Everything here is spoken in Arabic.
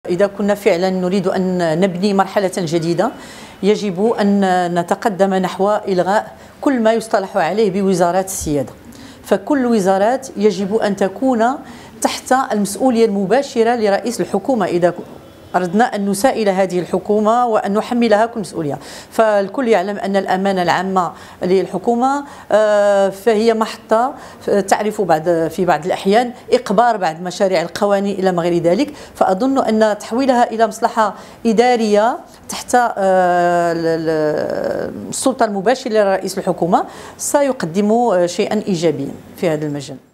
إذا كنا فعلا نريد أن نبني مرحلة جديدة يجب أن نتقدم نحو إلغاء كل ما يصطلح عليه بوزارات السيادة. فكل الوزارات يجب أن تكون تحت المسؤولية المباشرة لرئيس الحكومة إذا أردنا أن نسائل هذه الحكومة وأن نحملها كل مسؤولية. فالكل يعلم أن الأمانة العامة للحكومة فهي محطة تعرف في بعض الأحيان إقبار بعض مشاريع القوانين إلى ما غير ذلك. فأظن أن تحويلها إلى مصلحة إدارية تحت السلطة المباشرة لرئيس الحكومة سيقدم شيئا إيجابيا في هذا المجال.